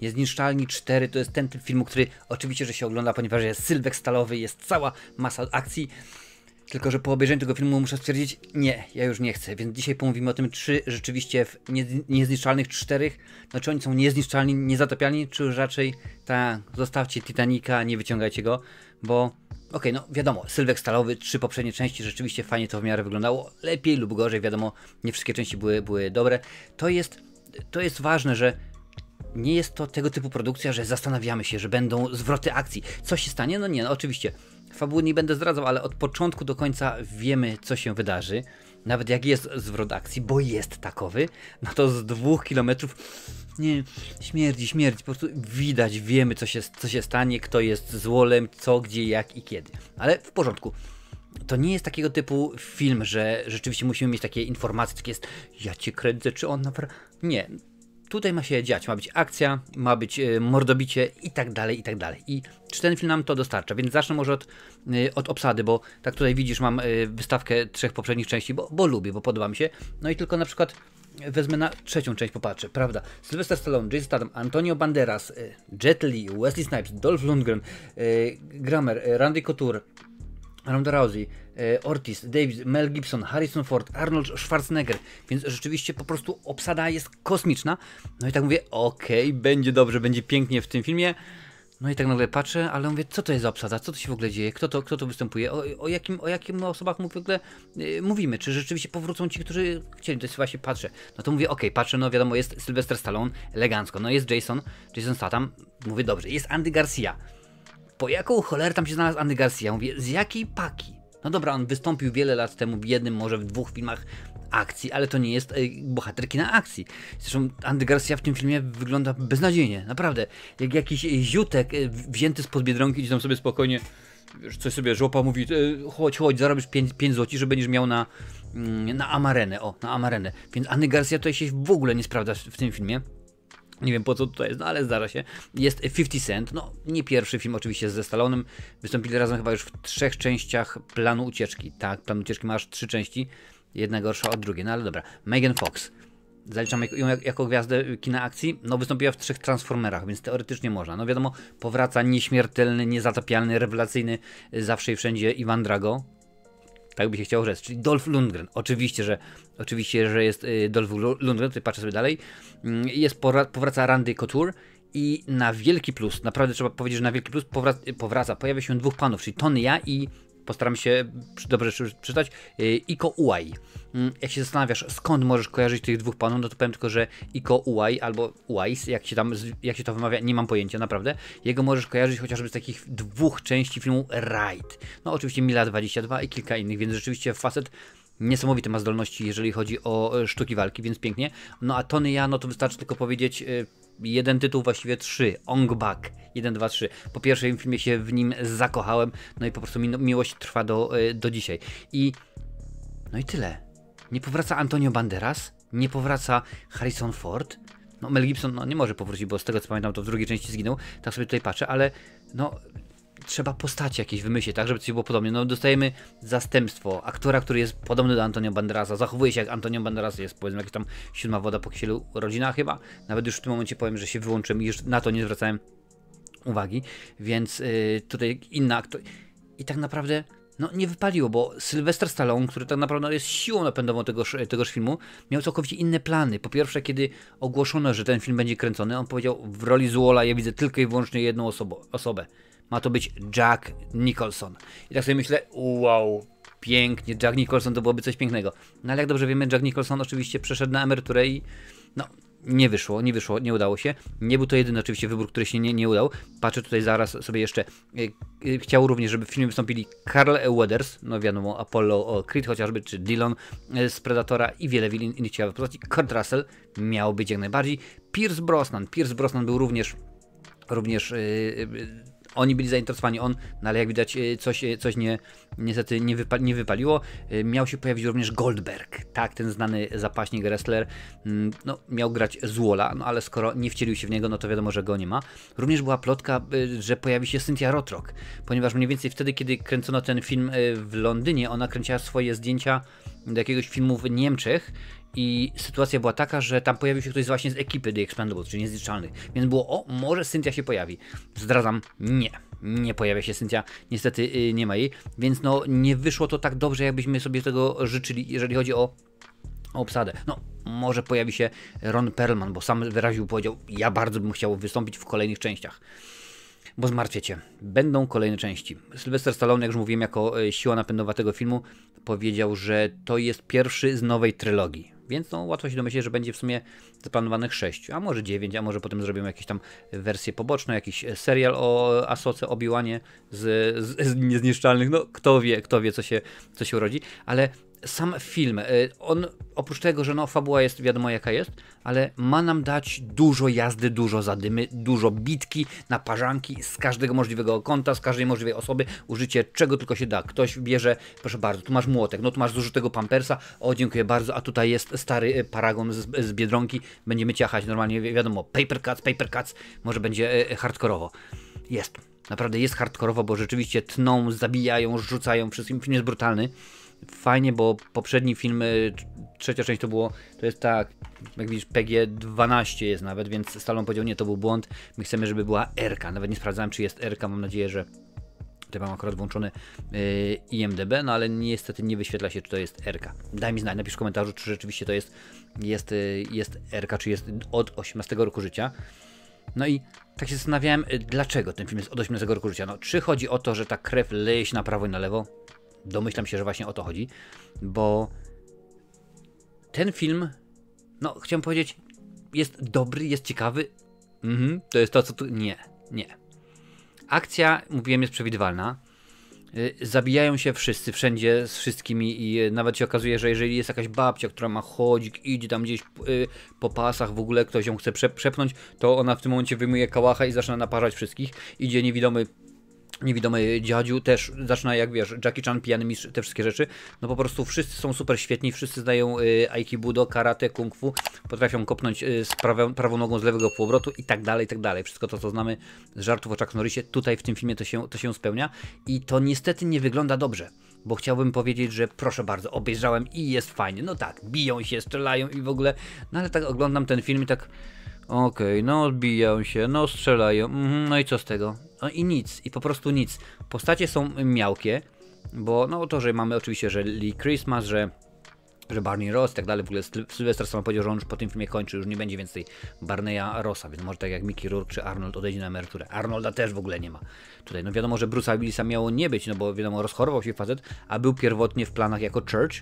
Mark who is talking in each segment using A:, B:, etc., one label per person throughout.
A: Niezniszczalni 4 to jest ten typ filmu, który oczywiście, że się ogląda, ponieważ jest sylwek stalowy, jest cała masa akcji. Tylko że po obejrzeniu tego filmu muszę stwierdzić, nie, ja już nie chcę, więc dzisiaj pomówimy o tym, czy rzeczywiście w Niezniszczalnych 4, no czy oni są niezniszczalni, niezatapialni, czy już raczej zostawcie Titanica, nie wyciągajcie go, bo okej, no wiadomo, sylwek stalowy, 3 poprzednie części, rzeczywiście fajnie to w miarę wyglądało, lepiej lub gorzej, wiadomo, nie wszystkie części były dobre. To jest ważne, że nie jest to tego typu produkcja, że zastanawiamy się, że będą zwroty akcji. Co się stanie? No nie, no oczywiście. Fabuły nie będę zdradzał, ale od początku do końca wiemy, co się wydarzy. Nawet jak jest zwrot akcji, bo jest takowy, no to z 2 kilometrów nie, śmierdzi, po prostu widać, wiemy, co się stanie, kto jest złolem, co, gdzie, jak i kiedy. Ale w porządku. To nie jest takiego typu film, że rzeczywiście musimy mieć takie informacje, takie jest, ja cię kręcę, czy on naprawdę... Nie. Tutaj ma się dziać, ma być akcja, ma być mordobicie i tak dalej, i tak dalej. I czy ten film nam to dostarcza? Więc zacznę może od obsady, bo tak tutaj widzisz, mam wystawkę 3 poprzednich części, bo lubię, bo podoba mi się. No i tylko na przykład wezmę na 3. część, popatrzę, prawda? Sylvester Stallone, Jason Statham, Antonio Banderas, Jet Li, Wesley Snipes, Dolph Lundgren, Grammer, Randy Couture, Ronda Rousey, Ortiz, Davis, Mel Gibson, Harrison Ford, Arnold Schwarzenegger, więc rzeczywiście po prostu obsada jest kosmiczna. No i tak mówię, okej, będzie dobrze, będzie pięknie w tym filmie. No i tak nagle patrzę, ale mówię, co to jest za obsada, co to się w ogóle dzieje, kto to występuje, o jakim osobach w ogóle mówimy, czy rzeczywiście powrócą ci, którzy chcieli, to jest właśnie patrzę. No to mówię, okej, patrzę, no wiadomo, jest Sylvester Stallone, elegancko, no jest Jason Statham, mówię, dobrze, jest Andy Garcia. Po jaką cholerę tam się znalazł Andy Garcia? Mówię, z jakiej paki? No dobra, on wystąpił wiele lat temu w jednym, może w 2 filmach akcji, ale to nie jest bohater kina akcji. Zresztą Andy Garcia w tym filmie wygląda beznadziejnie, naprawdę. Jak jakiś ziutek wzięty spod Biedronki, gdzie tam sobie spokojnie, wiesz, coś sobie żopa mówi, chodź, zarobisz 5 zł, że będziesz miał na Amarenę, na Amarenę. Więc Andy Garcia tutaj się w ogóle nie sprawdza w tym filmie. Nie wiem po co tutaj jest, no ale zdarza się. Jest 50 Cent, no nie pierwszy film oczywiście ze Stallonem. Wystąpili razem chyba już w 3 częściach Planu Ucieczki. Tak, Plan Ucieczki ma aż 3 części. Jedna gorsza od drugiej, no ale dobra. Megan Fox. Zaliczamy ją jako gwiazdę kina akcji. No wystąpiła w 3 Transformerach, więc teoretycznie można. No wiadomo, powraca nieśmiertelny, niezatapialny, rewelacyjny, zawsze i wszędzie Ivan Drago. Tak by się chciało rzec, czyli Dolph Lundgren. Oczywiście, że jest Dolph Lundgren, tutaj patrzę sobie dalej. Powraca Randy Couture i na wielki plus, naprawdę trzeba powiedzieć, że na wielki plus pojawia się 2 panów, czyli Tony Jaa i postaram się dobrze przeczytać, Iko Uwais. Jak się zastanawiasz, skąd możesz kojarzyć tych 2 panów, no to powiem tylko, że Iko Uwais albo Uwais, jak się to wymawia, nie mam pojęcia, naprawdę. Jego możesz kojarzyć chociażby z takich 2 części filmu Ride. No oczywiście Mila 22 i kilka innych, więc rzeczywiście facet niesamowite ma zdolności, jeżeli chodzi o sztuki walki, więc pięknie. No a Tony Jaa, no to wystarczy tylko powiedzieć jeden tytuł, właściwie 3. Ong Bak. 1, 2, 3. Po pierwszym filmie się w nim zakochałem, no i po prostu miłość trwa do dzisiaj. No i tyle. Nie powraca Antonio Banderas, nie powraca Harrison Ford. No Mel Gibson no, nie może powrócić, bo z tego co pamiętam to w drugiej części zginął. Tak sobie tutaj patrzę, ale no trzeba postaci jakieś wymyślić, tak, żeby coś było podobnie. No dostajemy zastępstwo aktora, który jest podobny do Antonio Banderasa, zachowuje się jak Antonio Banderas, jest powiedzmy jakaś tam 7 woda po kisielu rodzina chyba. Nawet już w tym momencie powiem, że się wyłączyłem i już na to nie zwracałem uwagi, więc tutaj inna aktor... I tak naprawdę no nie wypaliło, bo Sylvester Stallone, który tak naprawdę jest siłą napędową tegoż filmu, miał całkowicie inne plany. Po pierwsze, kiedy ogłoszono, że ten film będzie kręcony, on powiedział, w roli Złola ja widzę tylko i wyłącznie jedną osobę. Ma to być Jack Nicholson. I tak sobie myślę, wow, pięknie, Jack Nicholson to byłoby coś pięknego. No ale jak dobrze wiemy, Jack Nicholson oczywiście przeszedł na emeryturę i no nie wyszło, nie udało się. Nie był to jedyny oczywiście wybór, który się nie udał. Patrzę tutaj zaraz sobie jeszcze. Chciał również, żeby w filmie wystąpili Carl Weathers, no wiadomo, Apollo Creed chociażby, czy Dillon z Predatora i wiele innych ciekawych postaci. Kurt Russell miał być jak najbardziej. Pierce Brosnan był również oni byli zainteresowani, no ale jak widać coś niestety nie wypaliło. Miał się pojawić również Goldberg, tak, ten znany zapaśnik wrestler, no miał grać Złola, no ale skoro nie wcielił się w niego, no to wiadomo, że go nie ma. Również była plotka, że pojawi się Cynthia Rothrock, ponieważ mniej więcej wtedy, kiedy kręcono ten film w Londynie, ona kręciła swoje zdjęcia do jakiegoś filmu w Niemczech i sytuacja była taka, że tam pojawił się ktoś właśnie z ekipy The Expendables, czyli Niezniszczalnych, więc było, o, może Cynthia się pojawi. Zdradzam, nie pojawia się Cynthia, niestety nie ma jej, więc no nie wyszło to tak dobrze, jakbyśmy sobie tego życzyli, jeżeli chodzi o obsadę. No, może pojawi się Ron Perlman, bo sam wyraził, powiedział, ja bardzo bym chciał wystąpić w kolejnych częściach. Bo zmartwiecie, będą kolejne części. Sylvester Stallone, jak już mówiłem, jako siła napędowa tego filmu, powiedział, że to jest pierwszy z nowej trylogii. Więc no, łatwo się domyśleć, że będzie w sumie zaplanowanych 6, a może 9, a może potem zrobimy jakieś tam wersje poboczne, jakiś serial o Asoce, Obi-Wanie z Niezniszczalnych. No, kto wie co się urodzi, ale sam film, on oprócz tego, że no fabuła jest wiadomo jaka jest, ale ma nam dać dużo jazdy, dużo zadymy, dużo bitki, naparzanki z każdego możliwego kąta, z każdej możliwej osoby, użycie czego tylko się da. Ktoś bierze, proszę bardzo, tu masz młotek, no tu masz zużytego pampersa, o dziękuję bardzo, a tutaj jest stary paragon z Biedronki, będziemy ciachać normalnie, wiadomo, paper cuts, może będzie hardkorowo. Jest, naprawdę jest hardkorowo, bo rzeczywiście tną, zabijają, rzucają, wszystkim film jest brutalny. Fajnie, bo poprzedni film, trzecia część to jest tak, jak widzisz, PG-12 jest nawet, więc Stallone powiedział, nie, to był błąd, my chcemy, żeby była R-ka, nawet nie sprawdzałem, czy jest R-ka, mam nadzieję, że tutaj mam akurat włączony IMDb, no ale niestety nie wyświetla się, czy to jest R-ka. Daj mi znać, napisz w komentarzu, czy rzeczywiście to jest R-ka, czy jest od 18 roku życia. No i tak się zastanawiałem, dlaczego ten film jest od 18 roku życia. No, czy chodzi o to, że ta krew leje się na prawo i na lewo? Domyślam się, że właśnie o to chodzi, bo ten film, no chciałem powiedzieć, jest dobry, jest ciekawy. To jest to, co tu... Nie. Akcja, mówiłem, jest przewidywalna. Zabijają się wszyscy, wszędzie, z wszystkimi i nawet się okazuje, że jeżeli jest jakaś babcia, która ma chodzik, idzie tam gdzieś po pasach, w ogóle ktoś ją chce przepchnąć, to ona w tym momencie wyjmuje kałacha i zaczyna naparzać wszystkich. Idzie niewidomy dziadziu, też zaczyna, jak wiesz, Jackie Chan, pijany mistrz, te wszystkie rzeczy. No po prostu wszyscy są super świetni, wszyscy znają aikibudo, karate, kung fu, potrafią kopnąć z prawą nogą z lewego półobrotu i tak dalej, i tak dalej. Wszystko to, co znamy z żartów o Chuck Norrisie, tutaj w tym filmie to się spełnia i to niestety nie wygląda dobrze, bo chciałbym powiedzieć, że proszę bardzo, obejrzałem i jest fajnie. No tak, biją się, strzelają i w ogóle, no ale tak oglądam ten film i tak okej, no odbijają się, no strzelają, no i co z tego? No i nic, i po prostu nic. Postacie są miałkie, bo no to, że mamy oczywiście, że Lee Christmas, że Barney Ross i tak dalej, w ogóle Sylvester sam powiedział, że on już po tym filmie kończy, już nie będzie więcej Barneya Rossa, więc może tak jak Mickey Rourke czy Arnold odejdzie na emeryturę. Arnolda też w ogóle nie ma. Tutaj no wiadomo, że Bruce'a Willisa miało nie być, no bo wiadomo, rozchorował się facet, a był pierwotnie w planach jako Church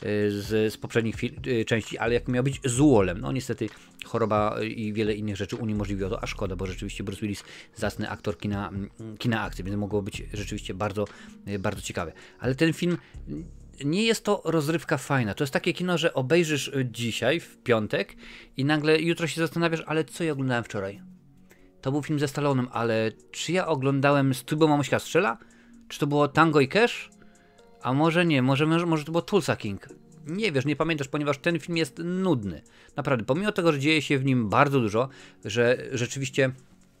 A: z poprzednich części, ale jak miał być Zuolem. No niestety choroba i wiele innych rzeczy uniemożliwiło to, a szkoda, bo rzeczywiście Bruce Willis zacny aktor kina akcji, więc mogło być rzeczywiście bardzo, bardzo ciekawe. Ale ten film... Nie jest to rozrywka fajna. To jest takie kino, że obejrzysz dzisiaj, w piątek i nagle jutro się zastanawiasz, ale co ja oglądałem wczoraj? To był film ze Stallonem, ale czy ja oglądałem Stójbo Mamuśka strzela? Czy to było Tango i Cash? A może nie, może to było Tulsa King. Nie wiesz, nie pamiętasz, ponieważ ten film jest nudny. Naprawdę, pomimo tego, że dzieje się w nim bardzo dużo, że rzeczywiście...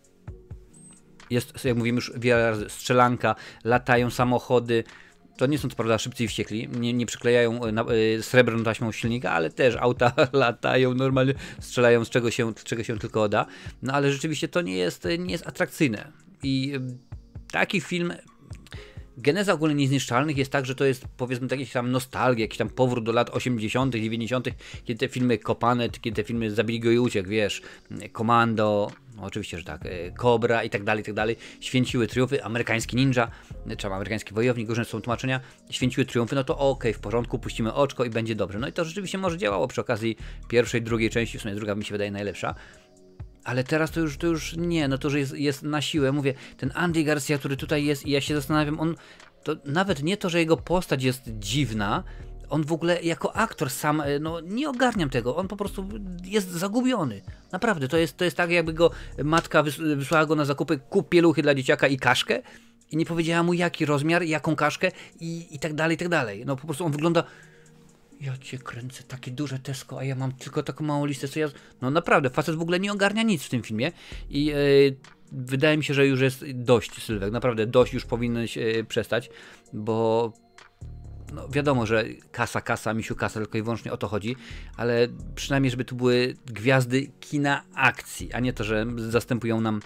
A: Jest, jak mówimy już wiele razy, strzelanka, latają samochody. To nie są co prawda Szybcy i Wściekli, nie przyklejają srebrną taśmą silnika, ale też auta latają, normalnie strzelają z czego się tylko da. No ale rzeczywiście to nie jest atrakcyjne. I taki film... Geneza ogólnie Niezniszczalnych jest tak, że to jest powiedzmy jakiś tam nostalgia, jakiś tam powrót do lat 80., 90., kiedy te filmy kopane, kiedy te filmy Zabili go i uciekł, wiesz, Komando, no oczywiście, że tak, Cobra i tak dalej, święciły triumfy, amerykański ninja, czy amerykański wojownik, różne są tłumaczenia, święciły triumfy, no to okej, w porządku, puścimy oczko i będzie dobrze. No i to rzeczywiście może działało przy okazji pierwszej, drugiej części, w sumie druga mi się wydaje najlepsza. Ale teraz to już nie, no to już jest na siłę. Mówię, ten Andy Garcia, który tutaj jest i ja się zastanawiam, on to nawet nie to, że jego postać jest dziwna, on w ogóle jako aktor sam, no nie ogarniam tego, on po prostu jest zagubiony. Naprawdę, to jest tak, jakby go matka wysłała go na zakupy, kup pieluchy dla dzieciaka i kaszkę i nie powiedziała mu jaki rozmiar, jaką kaszkę i tak dalej, i tak dalej. No po prostu on wygląda... Ja cię kręcę, takie duże Tesco, a ja mam tylko taką małą listę, co ja... No naprawdę, facet w ogóle nie ogarnia nic w tym filmie i wydaje mi się, że już jest dość, Sylwek, naprawdę dość, już powinieneś przestać, bo no wiadomo, że kasa, misiu kasa, tylko i wyłącznie o to chodzi, ale przynajmniej, żeby tu były gwiazdy kina akcji, a nie to, że zastępują nam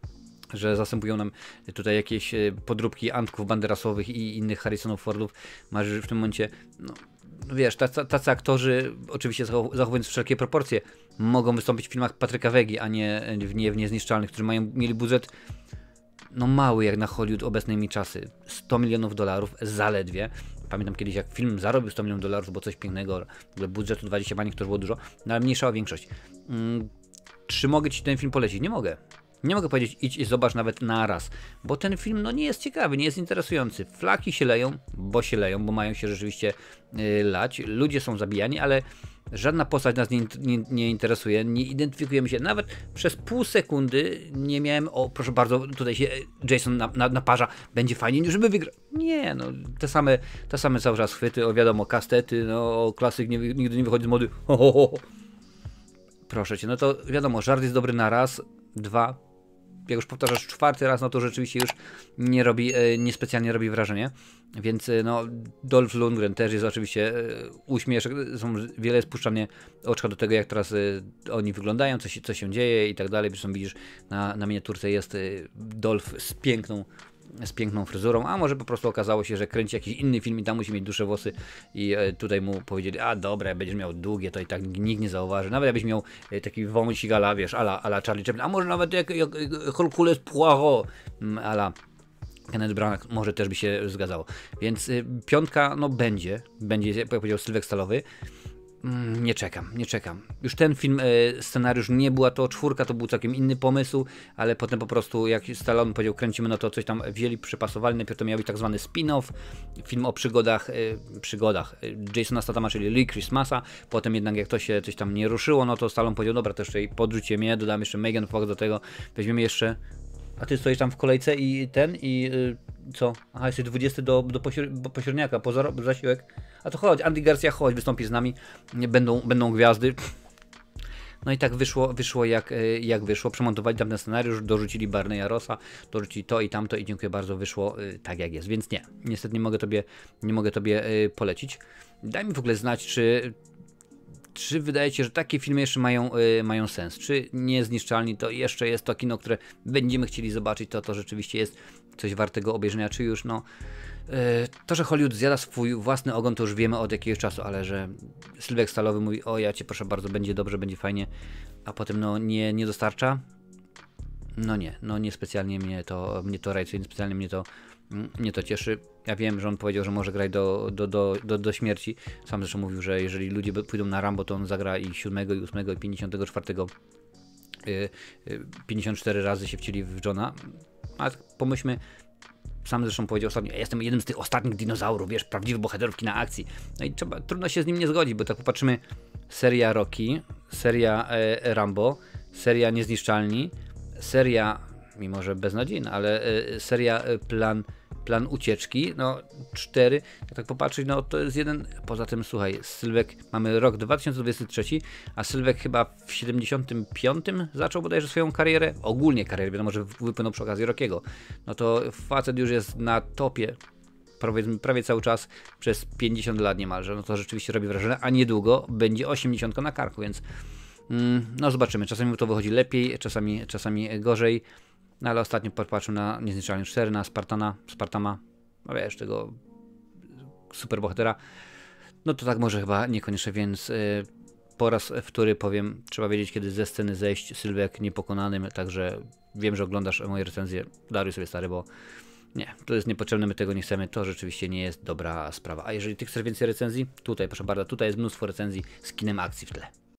A: tutaj jakieś podróbki Antków Banderasowych i innych Harrisonów Fordów. Masz w tym momencie, no wiesz, tacy aktorzy, oczywiście zachowując wszelkie proporcje, mogą wystąpić w filmach Patryka Wegi, a nie w Niezniszczalnych, którzy mieli budżet no mały jak na Hollywood obecnymi czasy. $100 milionów zaledwie. Pamiętam kiedyś, jak film zarobił $100 milionów, bo coś pięknego, w ogóle budżetu 20 baniek to już było dużo, no ale mniejsza o większość. Czy mogę ci ten film polecić? Nie mogę. Nie mogę powiedzieć, idź i zobacz nawet na raz, bo ten film no nie jest ciekawy, nie jest interesujący. Flaki się leją, bo mają się rzeczywiście lać. Ludzie są zabijani, ale żadna postać nas nie interesuje, nie identyfikujemy się. Nawet przez pół sekundy nie miałem, o proszę bardzo, tutaj się Jason naparza, będzie fajnie, żeby wygrać. Nie, no te same cały czas chwyty, o wiadomo, kastety, no klasyk nigdy nie wychodzi z mody. Ho, ho, ho. Proszę cię, no to wiadomo, żart jest dobry na raz, dwa. Jak już powtarzasz 4. raz, no to rzeczywiście już niespecjalnie robi wrażenie. Więc no, Dolph Lundgren też jest oczywiście uśmieszek, są wiele spuszczanie oczka do tego, jak teraz oni wyglądają, co się dzieje i tak dalej. Zresztą widzisz, na miniaturce jest Dolph z piękną fryzurą, a może po prostu okazało się, że kręci jakiś inny film i tam musi mieć dłuższe włosy i tutaj mu powiedzieli, a dobra, jak będziesz miał długie, to i tak nikt nie zauważy, nawet jakbyś miał taki wąsik ala, wiesz, ala Charlie Chaplin, a może nawet jak Hercules Poirot, ala Kenneth Branagh, może też by się zgadzało, więc 5 no będzie, jak powiedział Sylwek Stalowy. Nie czekam. Już ten film, scenariusz nie była to 4, to był całkiem inny pomysł, ale potem po prostu jak Stallone powiedział, kręcimy, no to coś tam wzięli, przypasowali, najpierw to miał być tak zwany spin-off, film o przygodach Jasona Stathama, czyli Lee Christmasa, potem jednak jak to się coś tam nie ruszyło, no to Stallone powiedział, dobra, to jeszcze podrzućcie mnie, dodam jeszcze Megan Fox do tego, weźmiemy jeszcze, a ty stoisz tam w kolejce i co? Aha, jesteś 20 do pośredniaka, po zasiłek. A to chodź, Andy Garcia, chodź, wystąpi z nami, będą gwiazdy. No i tak wyszło jak wyszło. Przemontowali tam ten scenariusz, dorzucili Barneya Rossa, dorzucili to i tamto i dziękuję bardzo, wyszło tak jak jest. Więc niestety nie mogę tobie polecić. Daj mi w ogóle znać, czy wydaje ci się, że takie filmy jeszcze mają sens? Czy Niezniszczalni to jeszcze jest to kino, które będziemy chcieli zobaczyć, to rzeczywiście jest coś wartego obejrzenia, czy już to, że Hollywood zjada swój własny ogon, to już wiemy od jakiegoś czasu, ale że Sylwek Stalowy mówi, o ja cię proszę bardzo, będzie dobrze, będzie fajnie, a potem no nie dostarcza? No nie specjalnie mnie to rajcuje, niespecjalnie mnie to cieszy. Ja wiem, że on powiedział, że może grać do śmierci. Sam zresztą mówił, że jeżeli ludzie pójdą na Rambo, to on zagra i 7, i 8, i 54. 54 razy się wcieli w Johna. A pomyślmy, sam zresztą powiedział ostatnio, ja jestem jednym z tych ostatnich dinozaurów, wiesz, prawdziwych bohaterów kina akcji. No i trudno się z nim nie zgodzić, bo tak popatrzymy, seria Rocky, seria Rambo, seria Niezniszczalni, seria, mimo że beznadziejna, ale seria Plan ucieczki, no 4, jak tak popatrzeć, no to jest jeden, poza tym słuchaj, Sylwek, mamy rok 2023, a Sylwek chyba w 75 zaczął bodajże swoją karierę, ogólnie karierę, wiadomo, że wypłynął przy okazji Rockiego, no to facet już jest na topie, prawie cały czas, przez 50 lat niemalże, no to rzeczywiście robi wrażenie, a niedługo będzie 80 na karku, więc no zobaczymy, czasami to wychodzi lepiej, czasami gorzej. No ale ostatnio popatrzył na Niezniszczalny 4, na Spartama, no wiesz, tego superbohatera. No to tak może chyba niekoniecznie, więc po raz wtóry powiem, trzeba wiedzieć, kiedy ze sceny zejść, Sylwek niepokonanym, także wiem, że oglądasz moje recenzje, daruj sobie stary, bo nie, to jest niepotrzebne, my tego nie chcemy, to rzeczywiście nie jest dobra sprawa. A jeżeli ty chcesz więcej recenzji, tutaj proszę bardzo, tutaj jest mnóstwo recenzji z kinem akcji w tle.